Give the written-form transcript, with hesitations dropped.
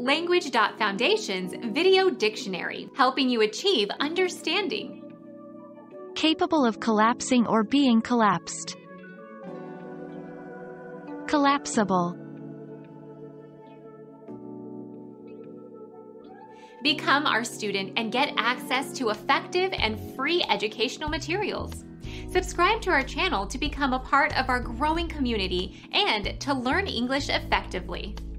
Language.Foundation's Video Dictionary, helping you achieve understanding. Capable of collapsing or being collapsed. Collapsable. Become our student and get access to effective and free educational materials. Subscribe to our channel to become a part of our growing community and to learn English effectively.